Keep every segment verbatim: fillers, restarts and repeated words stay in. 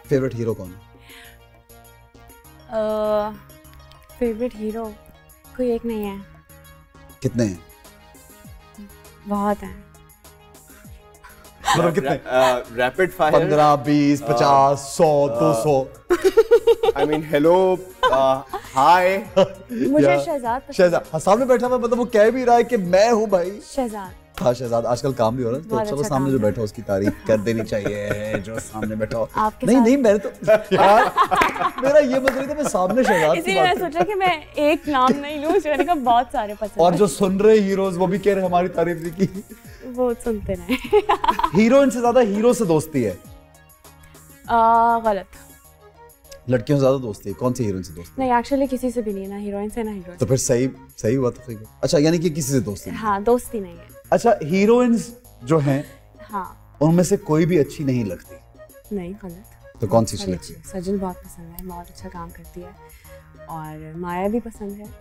Favourite hero कौन है? Favourite hero कोई एक नहीं है। कितने हैं? बहुत हैं। मतलब कितने? रैपिड फायर पंद्रह, बीस, पचास, सौ, दो सौ। I mean hello, hi. मुझे शहजाद पसंद। शहजाद सामने बैठा हुआ, मतलब वो कह भी रहा है कि मैं हूँ भाई शहजाद। हाँ शहजाद, आजकल काम भी हो रहा है, तो चलो सामने जो बैठा उसकी तारीफ कर देनी चाहिए जो सामने बैठा हो। नहीं नहीं मैंने तो यार मेरा ये मतलब था मैं सामने शहजाद की इसलिए मैं सोचा कि मैं एक नाम नहीं लूं, मैंने कहा बहुत सारे पसंद। और जो सुन रहे हीरोज वो भी कह रहे हमारी तारीफ नहीं की, वो सुनते रहे। हीरोइन से ज्यादा हीरो से दोस्ती है। गलत। लड़कियों से ज्यादा दोस्ती है। कौन सी हीरोइन से दोस्ती? नहीं एक्चुअली किसी से भी नहीं, ना हीरोइन से ना हीरोइन। तो फिर सही सही हुआ तो सही। अच्छा यानी कि किसी से दोस्ती नहीं। हाँ दोस्ती नहीं है। अच्छा हीरोइंस जो हैं हाँ उनमें से कोई भी अच्छी नहीं लगती? नहीं गलत। तो कौन सी अच्छी लगती है? सजल बहुत पसंद है, बहुत अच्छा काम करती है। और माया भी पसंद है,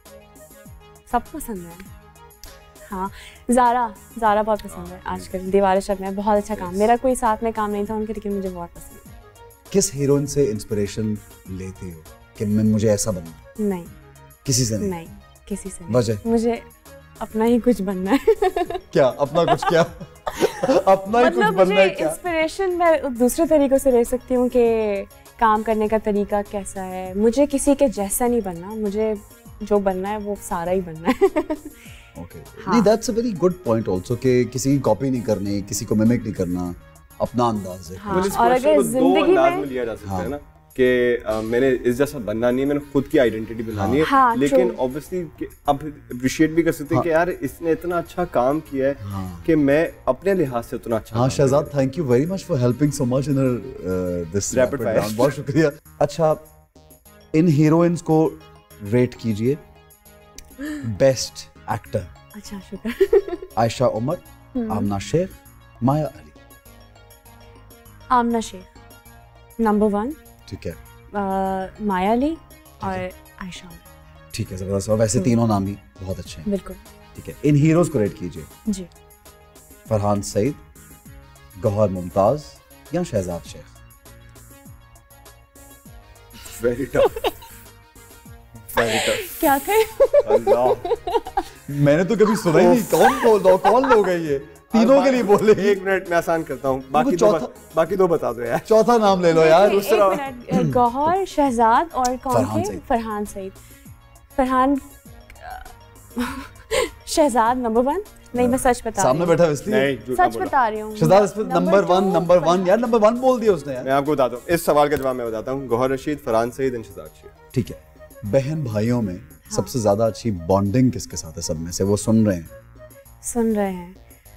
सब पसंद है। हाँ ज़ारा ज़ारा बहुत पसंद है आजकल, दीवारें शब में बहुत अच्छा काम। मेरा कोई साथ में काम नहीं था उनके, लेकिन मुझे बहुत पसंद है। किस हीरोइन से इंस्पिरेशन लेती हो कि मैं मुझे ऐसा बनना? नहीं किसी से नहीं? नहीं किसी से नहीं। वजह? मुझे अपना ही कुछ बनना है। क्या अपना कुछ? क्या अपना ही मतलब कुछ बनना है? क्या इंस्पिरेशन मैं दूसरे तरीकों से ले सकती हूँ कि काम करने का तरीका कैसा है। मुझे किसी के जैसा नहीं बनना, मुझे जो बनना है वो सारा ही बनना है। ओके, नहीं that's a very good point also कि किसी की कॉपी नहीं करनी, किसी को मिमिक नहीं करना, अपना अंदाज है। हाँ, और अगर जिंदगी में, में लिया जा सकता है ना कि मैंने इस जैसा बनना नहीं है, मैंने खुद की आइडेंटिटी बनानी है। हाँ, लेकिन ऑब्वियसली अब अप्रिशिएट भी कर सकते हैं कि यार इसने इतना अच्छा काम किया है कि मैं अपने लिहाज से उतना अच्छा। हाँ Shahzad, thank you very much for helping so much in this rapid fire. बहुत शुक्रिया। अच्छा इन हीरोइंस को रेट कीजिए। Best actor? अच्छा शुक्र। आयशा उमर, आमना शेख, माया अली। Aamna Sheikh number one. ठीक है। uh, माया अली और आयशा। ठीक है, जबरदस्त। और वैसे तीनों नाम ही बहुत अच्छे हैं। बिल्कुल। ठीक है, इन हीरोज को रेट कीजिए। जी। फरहान सईद, गौहर मुमताज या Shahzad Sheikh? Very tough, very tough. क्या कहें? अल्लाह, मैंने तो कभी सुना ही नहीं। कौन बोल रहा, कौन लोग हैं ये? तीनों के लिए बोले। एक मिनट में आसान करता हूँ, बाकी दो बाकी दो बता दो यार। चौथा नाम ले लो यार। गौहर, शहजाद और कौन थे? फरहान सईद। Farhan Shahzad number one. नहीं मैं सच बता सामने बैठा है इसलिए सच बता रही हूँ। शहजाद इस पे नंबर वन नंबर वन यार, नंबर वन बोल दिया उसने यार। मैं आपको बताता हूँ, इस सवाल का जवाब मैं बताता हूँ। गौहर रशीद, फरहान सईद एंड शहजाद शेख। ठीक है। बहन भाइयों में सबसे ज्यादा अच्छी बॉन्डिंग किसके साथ है सब में से? वो सुन रहे हैं सुन रहे हैं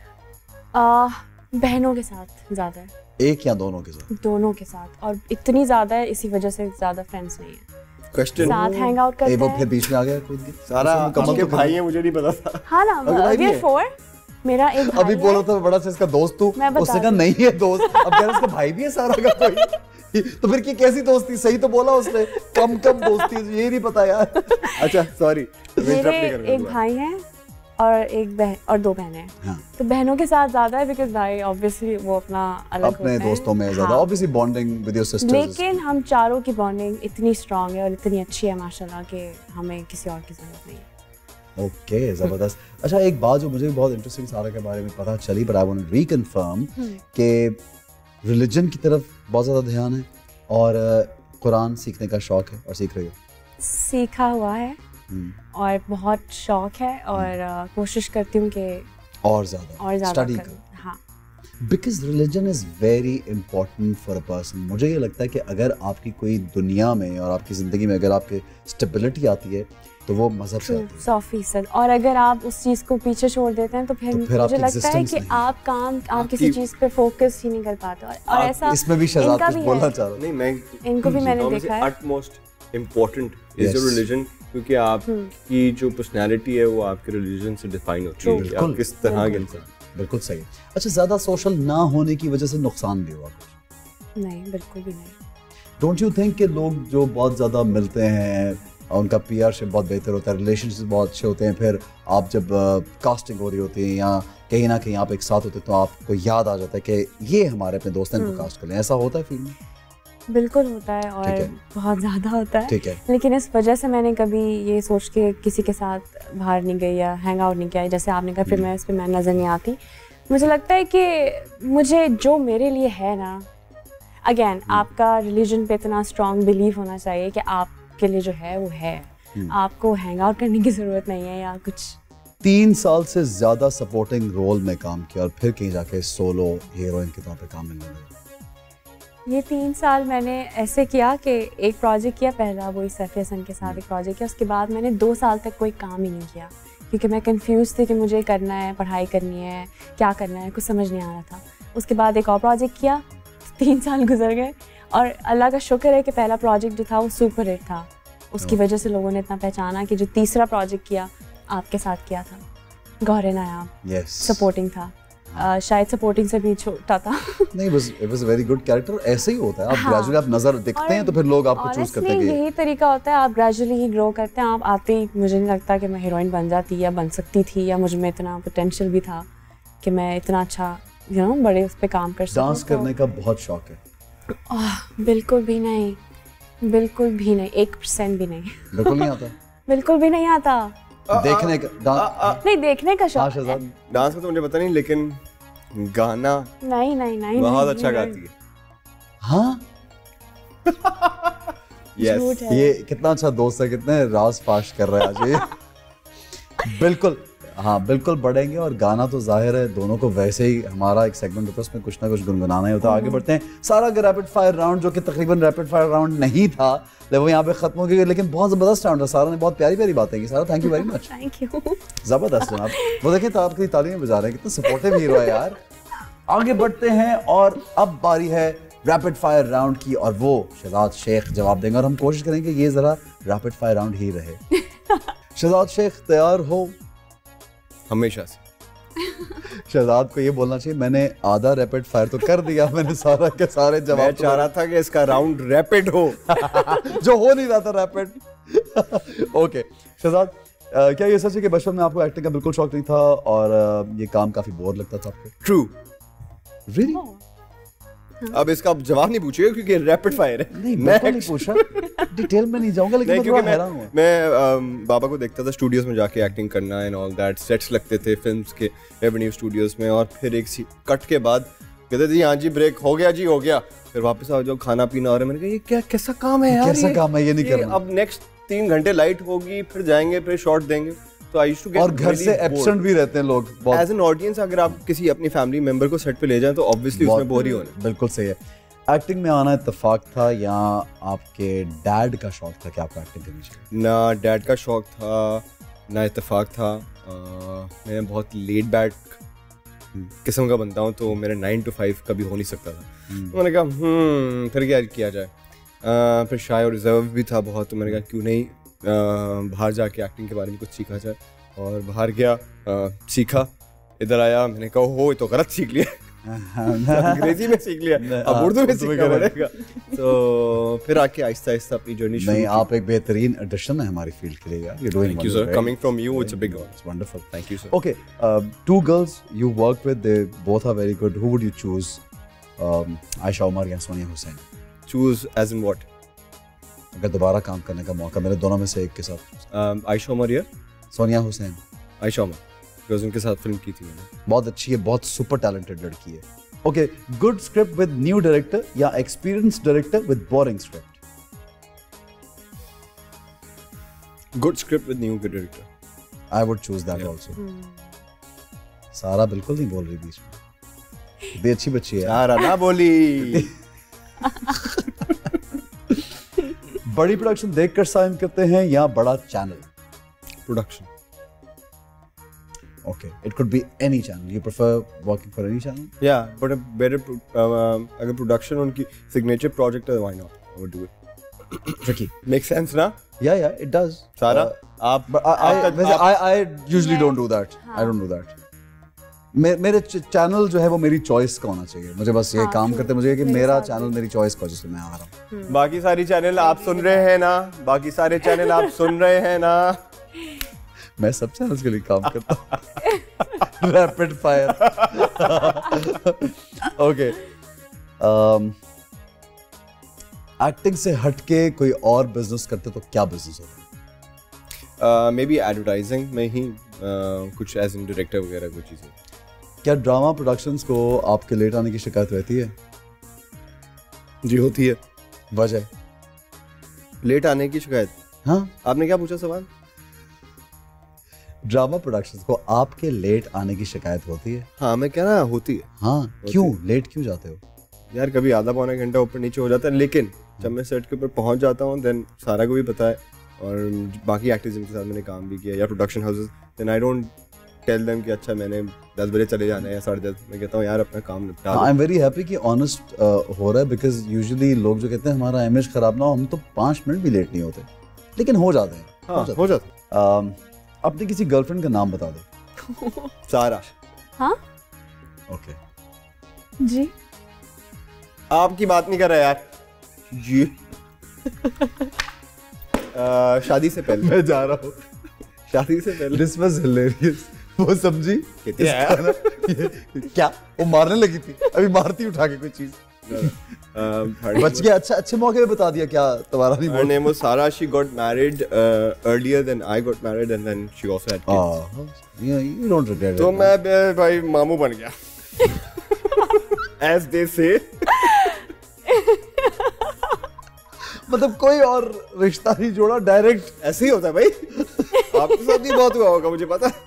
आ, बहनों के साथ ज्यादा है। एक या दोनों के साथ? दोनों के साथ, और इतनी ज्यादा है इसी वजह से ज्यादा फ्रेंड्स नहीं है। क्वेश्चन साथ हैंग आउट करते हैं। वो फिर बीच में आ गया खुद के सारा कमल के भाई है, मुझे नहीं पता था। हाँ ना, वी आर फोर। मेरा एक भाई अभी बोला था बड़ा से इसका दोस्त तू, उसने कहा नहीं है दोस्त। अब कह रहा इसका भाई भी है सारा का कोई। तो फिर की कैसी दोस्ती? सही तो बोला उसने, कम कम दोस्ती, ये नहीं पता यार। अच्छा सॉरी, मेरे एक भाई है और एक बहन और दो बहनें हैं। हाँ। तो बहनों के साथ ज्यादा है बिकॉज़ भाई ऑब्वियसली वो अपना अलग अपने होते दोस्तों में ज्यादा obviously bonding with your sisters. लेकिन हम चारों की बॉन्डिंग इतनी स्ट्रांग है और इतनी अच्छी है माशाल्लाह कि हमें किसी और की जरूरत नहीं है। ओके, जबरदस्त। अच्छा एक बात जो मुझे भी बहुत इंटरेस्टिंग सारा के बारे में पता चली, but I want to reconfirm कि रिलीजन की तरफ बहुत ज्यादा ध्यान है और कुरान सीखने का शौक है और सीख रही हो? सीखा हुआ है और बहुत शौक है और uh, कोशिश करती हूँ कि और ज़्यादा और ज़्यादा स्टडी करूँ। हाँ, because religion is very important for a person. मुझे ये लगता है कि अगर आपकी कोई दुनिया में और आपकी ज़िंदगी में अगर आपके स्टेबिलिटी आती है तो वो मजहब से आती है। सौ फीसद। और अगर आप उस चीज़ को पीछे छोड़ देते हैं तो फिर, तो फिर मुझे लगता है कि आप काम आप किसी चीज़ पे फोकस ही नहीं कर पाते। और, और ऐसा इसमें भी शहजाद कुछ बोलना चाह रहा। नहीं, मैं इनको भी मैंने देखा है। utmost important is your religion, क्योंकि आपकी जो पर्सनैलिटी है वो आपके रिलीजन से डिफाइन होती है कि आप किस तरह के इंसान। बिल्कुल सही। अच्छा, ज़्यादा सोशल ना होने की वजह से नुकसान भी हुआ कुछ? नहीं, बिल्कुल भी नहीं। डोंट यू थिंक कि लोग जो बहुत ज़्यादा मिलते हैं उनका पीआरशिप बहुत बेहतर होता है, रिलेशनशिप बहुत अच्छे होते हैं, फिर आप जब कास्टिंग हो रही होती है या कहीं ना कहीं आप एक साथ होते हैं तो आपको याद आ जाता है कि ये हमारे अपने दोस्त हैं, इनको कास्ट कर लें, ऐसा होता है फील्ड में? बिल्कुल होता है और बहुत ज़्यादा होता है, ठीक है। लेकिन इस वजह से मैंने कभी ये सोच के किसी के साथ बाहर नहीं गई या हैंग आउट नहीं किया, जैसे आपने कहा फिर मैं इस पर मैं नज़र नहीं आती। मुझे लगता है कि मुझे जो मेरे लिए है ना, अगेन आपका रिलीजन पे इतना स्ट्रॉन्ग बिलीव होना चाहिए कि आपके लिए जो है वो है, आपको हैंग आउट करने की ज़रूरत नहीं है या कुछ। तीन साल से ज़्यादा सपोर्टिंग रोल में काम किया और फिर कहीं जाके सोलो हीरोइन के तौर पे काम मिलने लगा। ये तीन साल मैंने ऐसे किया कि एक प्रोजेक्ट किया पहला, वही सैफ हसन के साथ एक प्रोजेक्ट किया, उसके बाद मैंने दो साल तक कोई काम ही नहीं किया क्योंकि मैं कंफ्यूज थी कि मुझे करना है, पढ़ाई करनी है, क्या करना है, कुछ समझ नहीं आ रहा था। उसके बाद एक और प्रोजेक्ट किया, तीन साल गुजर गए और अल्लाह का शुक्र है कि पहला प्रोजेक्ट जो था वो सुपर हिट था, उसकी वजह से लोगों ने इतना पहचाना कि जो तीसरा प्रोजेक्ट किया आपके साथ किया था, गौरे नायाब, yes. सपोर्टिंग था, uh, शायद सपोर्टिंग से भी छोटा था। नहीं, बस it was a very good character. ऐसे ही होता है, आप ग्रेजुअली आप नजर दिखते हैं तो फिर लोग आपको चूज करते हैं। यही तरीका होता है, आप ग्रेजुअली ही ग्रो करते हैं। आप आते ही मुझे नहीं लगता कि मैं हीरोइन बन जाती या बन सकती थी या मुझ में इतना पोटेंशियल भी था कि मैं इतना अच्छा यू नो बड़े उस पर काम कर सकूं। डांस करने का बहुत शौक है? बिल्कुल भी नहीं, बिल्कुल भी नहीं, एक परसेंट भी नहीं। बिल्कुल नहीं आता? बिल्कुल भी नहीं आता। देखने का डांस नहीं, देखने का शौक है। डांस का तो मुझे पता नहीं, लेकिन गाना नहीं नहीं नहीं बहुत अच्छा गाती है। हाँ यस, ये कितना अच्छा दोस्त है, कितने राज फाश कर रहा है आज ये। बिल्कुल हाँ, बिल्कुल बढ़ेंगे। और गाना तो जाहिर है दोनों को, वैसे ही हमारा एक सेगमेंट होता है उसमें कुछ ना कुछ गुनगुनाना ही होता है। आगे बढ़ते हैं। सारा का रैपिड फायर राउंड, जो कि तकरीबन रैपिड फायर राउंड नहीं था, वो यहाँ पे खत्म हो गया, लेकिन बहुत जबरदस्त राउंड था। सारा ने बहुत प्यारी प्यारी बातें की। Sara thank you very much. Thank you. जबरदस्त जनाब। वो देखें तो आपकी तालियां बजा रहे हैं, कितना सपोर्टिव हीरो है यार। आगे बढ़ते हैं और अब बारी है रैपिड फायर राउंड की, और वो शहजाद शेख जवाब देंगे और हम कोशिश करेंगे ये जरा रैपिड फायर राउंड ही रहे। शहजाद शेख तैयार हो? हमेशा से। शहजाद को ये बोलना चाहिए मैंने आधा रैपिड फायर तो कर दिया, मैंने सारा के सारे जवाब। मैं चाह रहा था कि इसका राउंड रैपिड हो जो हो नहीं रहा था रैपिड। ओके शहजाद, क्या ये सच है कि बचपन में आपको एक्टिंग का बिल्कुल शौक नहीं था और ये काम काफी बोर लगता था आपको? ट्रू। रियली? अब इसका आप जवाब नहीं पूछिएगा क्योंकि रैपिड फायर है। नहीं, बिल्कुल नहीं पूछा, डिटेल में नहीं जाऊंगा, लेकिन मैं थोड़ा हैरान हूं। मैं बाबा को देखता था स्टूडियोज में जाके एक्टिंग करना एंड ऑल दैट, सेट्स लगते थे फिल्म्स के रेवेन्यू स्टूडियोज में, और फिर एक कट के बाद कहते थे हाँ जी ब्रेक हो गया जी, हो गया, फिर वापस आओ जाओ खाना पीना। और मैंने कहा ये क्या कैसा काम है यार, कैसा काम है, ये नहीं करना। अब नेक्स्ट तीन घंटे लाइट होगी, फिर जाएंगे, फिर शॉट देंगे, तो आई यूज्ड टू गेट, और घर से एब्सेंट भी रहते हैं लोग। एज एन ऑडियंस अगर आप किसी अपनी फैमिली मेंबर को सेट पे ले जाएं तो ऑब्वियसली उसमें बोर ही होना। बिल्कुल सही है। एक्टिंग में आना इत्तेफाक था या आपके डैड का शौक था कि आपको एक्टिंग करनी चाहिए? ना डैड का शौक था ना इत्तेफाक था। मैं बहुत लेट बैक किस्म का बनता हूँ, तो मेरा नाइन टू फाइव कभी हो नहीं सकता था। तो मैंने कहा हम्म फिर क्या किया जाए। आ, फिर शाय और रिजर्व भी था बहुत, तो मैंने कहा क्यों नहीं आ, बाहर जाके एक्टिंग के बारे में कुछ सीखा जाए। और बाहर गया, आ, सीखा, इधर आया, मैंने कहा हो ये तो गलत सीख लिया। अंग्रेजी में सीख लिया, अब उर्दू में सीखना पड़ेगा। तो फिर आके आहिस्ता आहिस्ता अपनी जर्नी शुरू। नहीं, आप एक बेहतरीन एडिशन है हमारी फील्ड के लिए यार। You doing thank you sir, coming from you it's a big one. It's wonderful, thank you sir. Okay, two girls you work with, they both are very good, who would you choose? Ayesha Omar या Sonia Hussain? Choose as in what? अगर दोबारा काम करने का मौका मिले दोनों में से एक के साथ। आयशा उमर या सोनिया हुसैन? आयशा उमर, बिकॉज़ उनके साथ फिल्म की थी मैंने। बहुत अच्छी है, बहुत सुपर टैलेंटेड लड़की है। Okay, good script with new director या experienced director with boring script? Good script with new director. I would choose that also. Sara बिल्कुल नहीं बोल रही बीच में, बड़ी अच्छी बच्ची है। सारा ना बोली। बड़ी प्रोडक्शन देखकर साइन करते हैं या बड़ा channel? Production. Okay, it could be any channel. You prefer working for any channel? Yeah, but a better uh, अगर production उनकी signature project है, why not? I would do it. Tricky. Makes sense ना? Yeah, yeah, it does. सारा uh, आप but I I, वैसे I I usually don't do that. I don't do that. मे, मेरे channel जो है वो मेरी चॉइस का होना चाहिए। मुझे बस ये काम करते मुझे कि मेरा चैनल मेरी चॉइस का जिससे मैं आ रहा हूँ। बाकी सारी चैनल आप सुन रहे हैं ना? बाकी सारे चैनल आप सुन रहे हैं ना? मैं सब चैनल्स के लिए काम करता हूँ। Rapid fire. ओके, एक्टिंग से हटके कोई और बिजनेस करते तो क्या बिजनेस होता? मे बी एडवर्टाइजिंग में ही uh, कुछ एज इन डायरेक्टर वगैरह कुछ चीज़ें। क्या ड्रामा प्रोडक्शंस को आपके लेट आने की शिकायत रहती है? जी होती है। वजह? लेट आने की शिकायत? हाँ, आपने क्या पूछा सवाल? ड्रामा प्रोडक्शंस को आपके लेट आने की शिकायत होती है? हाँ मैं कह रहा होती है। हाँ, क्यों लेट क्यों जाते हो? यार कभी आधा पौना घंटा ऊपर नीचे हो जाता है, लेकिन जब मैं सेट के ऊपर पहुंच जाता हूँ देन सारा को भी पता है, और बाकी एक्टर्स जिनके साथ मैंने काम भी किया या production houses, then I don't tell them कि अच्छा मैंने दस बजे चले जाना है या साढ़े दस। मैं कहता हूँ यार अपना काम निपटा दो। आई एम वेरी हैप्पी कि ऑनेस्ट हो रहा है, बिकॉज यूजुअली लोग जो कहते हैं हमारा इमेज खराब ना हो, हम तो पाँच मिनट भी लेट नहीं होते, लेकिन हो जाते हैं। हाँ हो जाते हैं। अपनी किसी गर्लफ्रेंड का नाम बता दो। सारा। हाँ ओके जी। आपकी बात नहीं कर रहा यार जी। आ, शादी से पहले मैं जा रहा हूँ। शादी से पहले दिस वाज हिलेरियस। वो समझी कहती है क्या वो मारने लगी थी, अभी मारती उठा के कोई चीज। बच गया। अच्छा अच्छे मौके पे बता दिया। क्या तुम्हारा नहीं? Her name was Sarah. She got married uh, earlier than I got married, and then she also had kids. Ah, yeah, you don't regret it. तो मैं बे- भाई मामू बन गया। As they say. मतलब कोई और रिश्ता नहीं जोड़ा, डायरेक्ट ऐसे ही होता है भाई। आपके साथ भी बहुत हुआ होगा मुझे पता है।